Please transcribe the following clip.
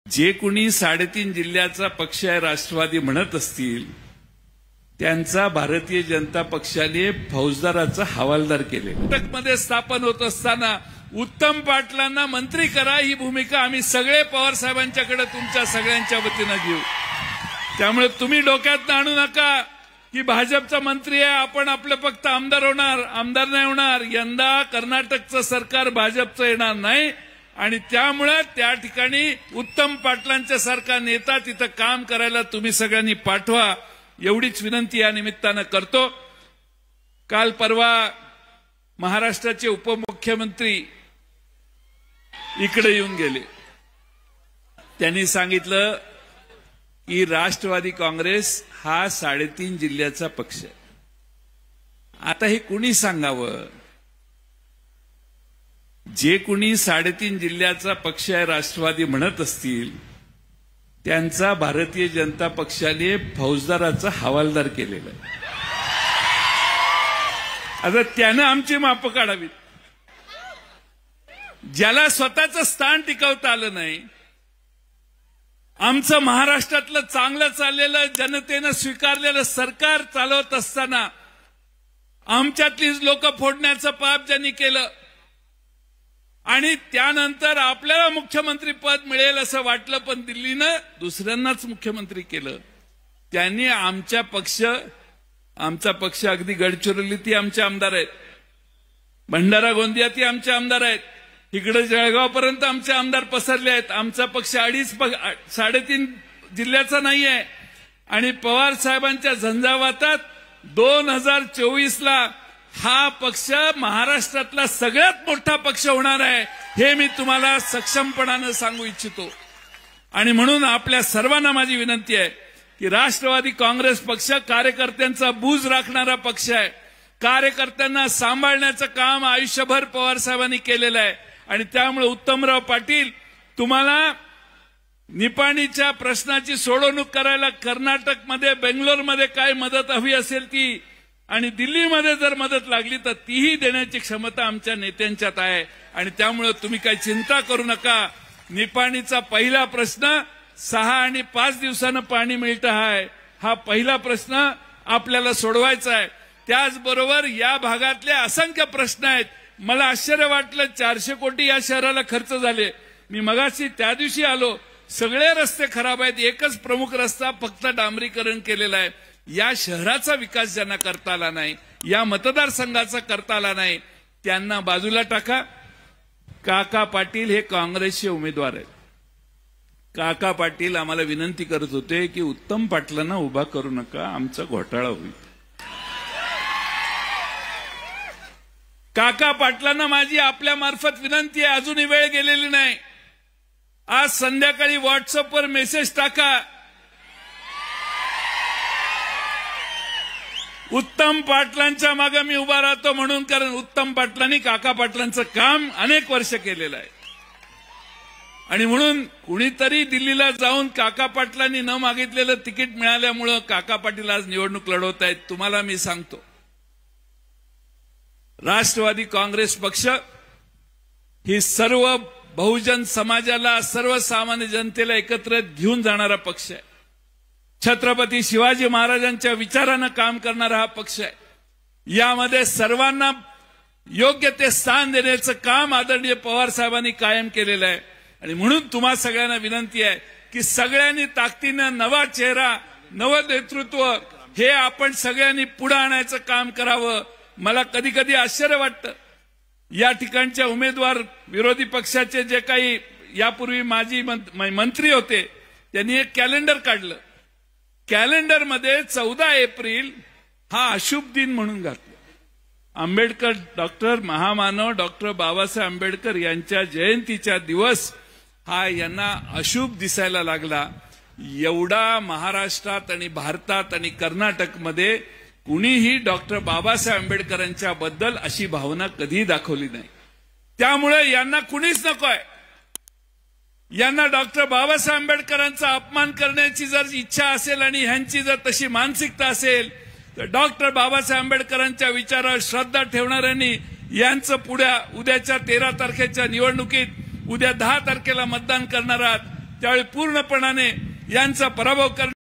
जे कोणी 3.5 जिल्ह्याचा पक्ष आहे राष्ट्रवादी म्हणत असतील त्यांचा भारतीय जनता पक्षाने फौजदाराचा हवालदार केले। कर्नाटकमध्ये स्थापन होत असताना उत्तम पाटलांना मंत्री करा ही भूमिका आम्ही सगळे पवार साहेबांच्याकडे तुमच्या सगळ्यांच्या वतीने घेऊ। त्यामुळे तुम्ही डोक्यात आणू नका की भाजपचा मंत्री आहे आपण आपलं फक्त आमदार होणार, आमदार नाही होणार। यंदा कर्नाटकचं सरकार भाजपचं येणार नाही आणि त्यामुळे त्या ठिकाणी उत्तम पाटलांच्या सारखा नेता तिथं काम करायला तुम्ही सगळ्यांनी पाठवा एवढीच विनंती या निमित्तानं करतो। काल परवा महाराष्ट्राचे उपमुख्यमंत्री इकडे येऊन गेले। त्यांनी सांगितलं की राष्ट्रवादी काँग्रेस हा 3.5 जिल्ह्याचा पक्ष आहे। आता हे कुणी सांगावं? जे कुणी 3.5 जिल्ह्याचा पक्ष आहे राष्ट्रवादी म्हणत असतील त्यांचा भारतीय जनता पक्षाने फौजदाराचा हवालदार केलेला आहे। आता त्यानं आमची माप काढावीत। ज्याला स्वतःचं स्थान टिकवता आलं नाही, आमचं महाराष्ट्रातलं चांगलं चाललेलं जनतेनं स्वीकारलेलं सरकार चालवत असताना आमच्यातलीच लोक फोडण्याचं पाप ज्यांनी केलं आणि त्यानंतर आपल्याला मुख्यमंत्री पद मिळेल असं वाटलं पण दिल्लीनं दुसऱ्यांनाच मुख्यमंत्री केलं। त्यांनी आमचा पक्ष अगदी गडचिरोलीत आमचे आमदार आहेत, भंडारा गोंदियात आमचे आमदार आहेत, इकडे जळगावपर्यंत आमचे आमदार पसरले आहेत। आमचा पक्ष 3.5 जिल्ह्याचा नाही आहे आणि पवार साहेबांच्या झंझावातात 2024ला हा पक्ष महाराष्ट्रातला सगळ्यात मोठा पक्ष होणार आहे हे मी तुम्हाला सक्षमपणाने सांगू इच्छितो। आणि म्हणून आपल्या सर्वांना माझी विनंती आहे की राष्ट्रवादी काँग्रेस पक्ष कार्यकर्त्यांचा बूज राखणारा पक्ष आहे। कार्यकर्त्यांना सांभाळण्याचं काम आयुष्यभर पवार साहेबांनी केलेलं आहे आणि त्यामुळे उत्तमराव पाटील तुम्हाला निपाणीच्या प्रश्नाची सोडवणूक करायला कर्नाटकमध्ये बेंगलोरमध्ये काय मदत हवी असेल ती आणि दिल्लीमध्ये जर मदत लागली तर तीही देण्याची क्षमता आमच्या नेत्यांच्यात आहे आणि त्यामुळे तुम्ही काही चिंता करू नका। निपाणीचा पहिला प्रश्न 6 आणि 5 दिवसानं पाणी मिळतं आहे, हा पहिला प्रश्न आपल्याला सोडवायचा आहे। त्याचबरोबर या भागातले असंख्य प्रश्न आहेत। मला आश्चर्य वाटलं 400 कोटी या शहराला खर्च झाले। मी मगाशी त्या दिवशी आलो, सगळे रस्ते खराब आहेत, एकच प्रमुख रस्ता फक्त डांबरीकरण केलेला आहे। या शहराचा विकास ज्यांना करता आला नाही, या मतदारसंघाचा करता आला नाही त्यांना बाजूला टाका। काका पाटील हे काँग्रेसचे उमेदवार आहेत। काका पाटील आम्हाला विनंती करत होते की उत्तम पाटलांना उभा करू नका, आमचा घोटाळा होईल। काका पाटलांना माझी आपल्या मार्फत विनंती आहे, अजूनही वेळ गेलेली नाही। आज संध्याकाळी व्हॉट्सअपवर मेसेज टाका, उत्तम पाटलांच्या मागे मी उभा राहतो म्हणून, कारण उत्तम पाटलांनी काका पाटलांचं काम अनेक वर्ष केलेलं आहे आणि म्हणून कुणीतरी दिल्लीला जाऊन काका पाटलांनी न मागितलेलं तिकीट मिळाल्यामुळे काका पाटील आज निवडणूक लढवत आहेत। तुम्हाला मी सांगतो, राष्ट्रवादी काँग्रेस पक्ष ही सर्व बहुजन समाजाला, सर्वसामान्य जनतेला एकत्र घेऊन जाणारा पक्ष आहे। छत्रपती शिवाजी महाराजांच्या विचारानं काम करणारा हा पक्ष आहे। यामध्ये सर्वांना योग्य ते स्थान देण्याचं काम आदरणीय पवार साहेबांनी कायम केलेलं आहे आणि म्हणून तुम्हा सगळ्यांना विनंती आहे की सगळ्यांनी ताकदीनं नवा चेहरा, नवं नेतृत्व हे आपण सगळ्यांनी पुढे आणायचं काम करावं। मला कधी कधी आश्चर्य वाटतं, या ठिकाणच्या उमेदवार विरोधी पक्षाचे जे काही यापूर्वी माजी मंत्री होते त्यांनी एक कॅलेंडर काढलं। कॅलेंडरमध्ये 14 एप्रिल हा अशुभ दिन म्हणून घातला। आंबेडकर, डॉक्टर महामानव डॉक्टर बाबासाहेब आंबेडकर यांच्या जयंतीचा दिवस हा यांना अशुभ दिसायला लागला। एवढा महाराष्ट्रात आणि भारतात आणि कर्नाटकमध्ये कुणीही डॉक्टर बाबासाहेब आंबेडकरांच्या बद्दल अशी भावना कधी दाखवली नाही। त्यामुळे यांना कुणीच नकोय। यांना डॉक्टर बाबासाहेब आंबेडकरांचा अपमान करण्याची जर इच्छा असेल आणि ह्यांची जर तशी मानसिकता असेल तर डॉक्टर बाबासाहेब आंबेडकरांच्या विचारावर श्रद्धा ठेवणाऱ्यांनी यांचं उद्याच्या 13 तारखेच्या निवडणुकीत, उद्या 10 तारखेला मतदान करणार आहात त्यावेळी पूर्णपणाने यांचा पराभव करण्यात